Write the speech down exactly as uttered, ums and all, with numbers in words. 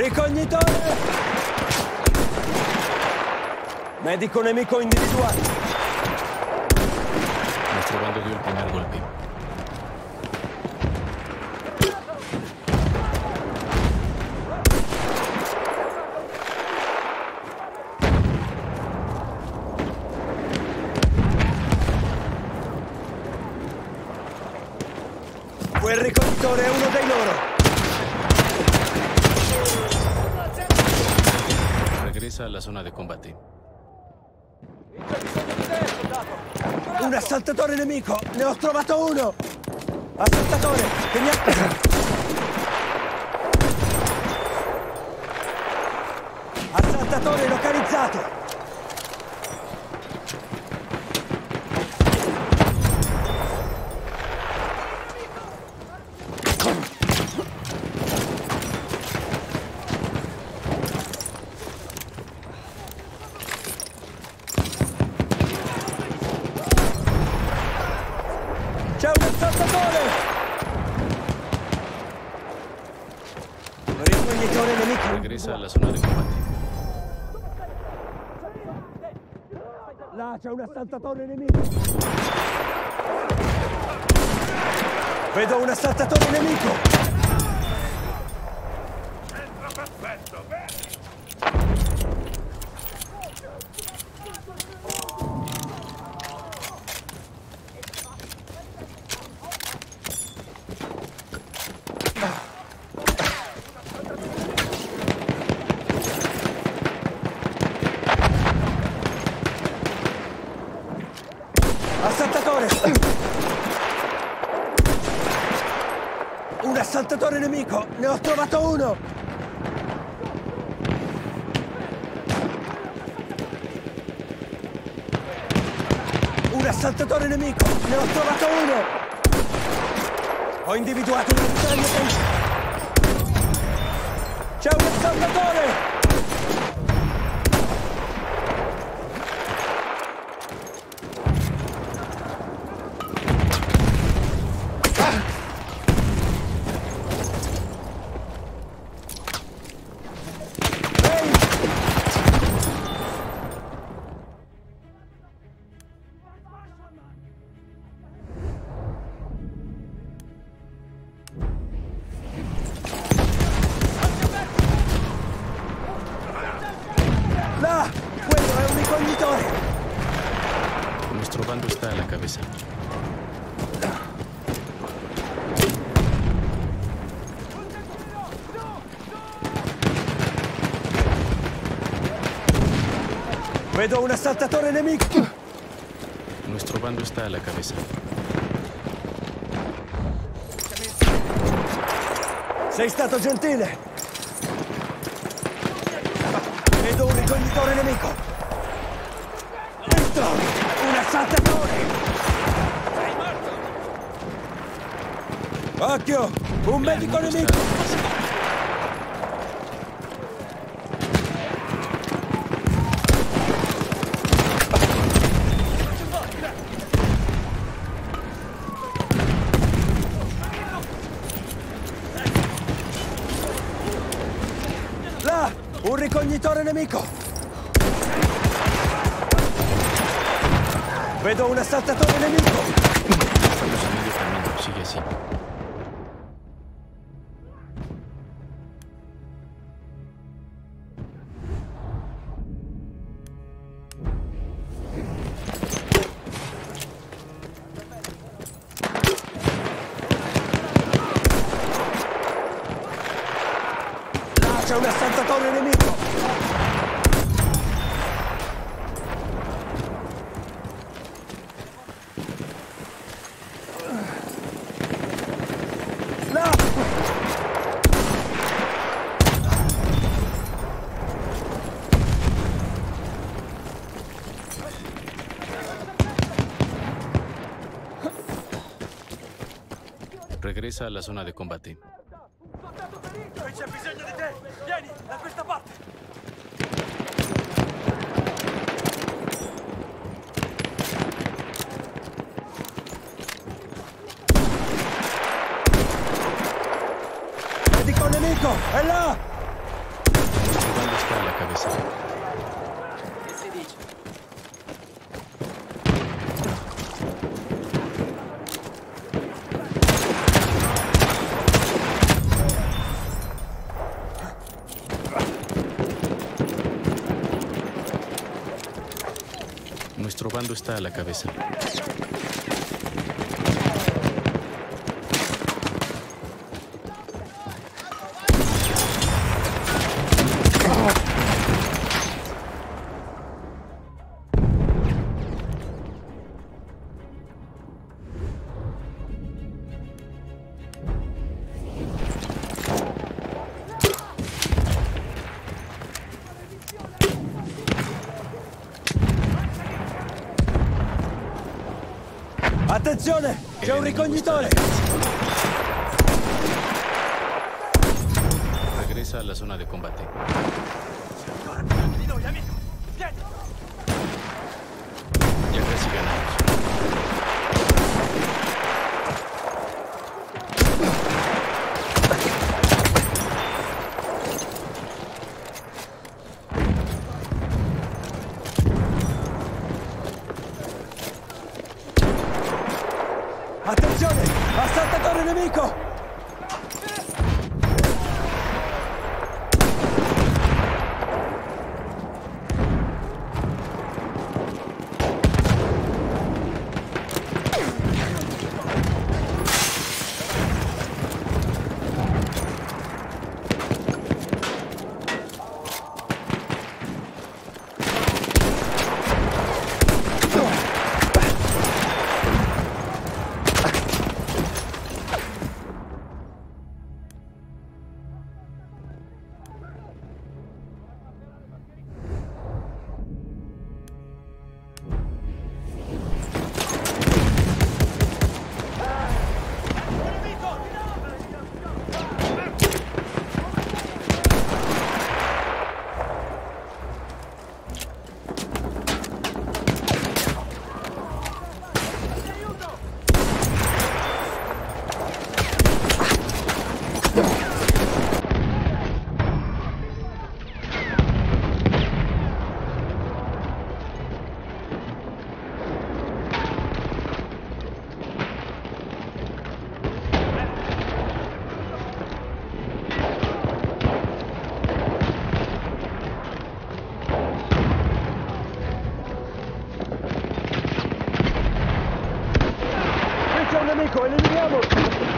Ricognitore! Medico nemico individuato. Nuestro bando dio el primer golpe. Quel ricognitore è uno dei loro. Regresa a la zona de combate. Un assaltatore nemico! Ne ho trovato uno! Assaltatore! Che mi ha... Assaltatore localizzato! C'è un assaltatore! Ricognitore nemico! Regresa a la zona de combate. Là c'è un assaltatore nemico! Vedo un assaltatore nemico! Entra perfetto, bene! Assaltatore! Un assaltatore nemico! Ne ho trovato uno! Un assaltatore nemico! Ne ho trovato uno! Ho individuato un avversario. C'è un assaltatore! Là! Quello è un ricognitore! Nuestro bando está a la cabeza. Vedo un assaltatore nemico! Nuestro bando está a la cabeza. Sei stato gentile! Vedo un ricognitore nemico! Visto! Un assaltatore! Sei morto! Occhio! Un medico El mundo nemico! está a la cabeza. Là! Un ricognitore nemico! Vedo un assaltatore nemico! Estamos a medio camino. Sigue así. Là c'è un assaltatore nemico! Là! Regresa a la zona de combate. Qui c'è bisogno di te! Vieni, da questa parte! Medico nemico! È là! Nuestro bando está a la cabeza. Attenzione! C'è un ricognitore! Regresa a la zona de combate. Ancora più grande di noi, amico! Vieni! Ya casi ganamos. Attenzione! Assaltatore nemico! C'è un nemico, eliminiamolo!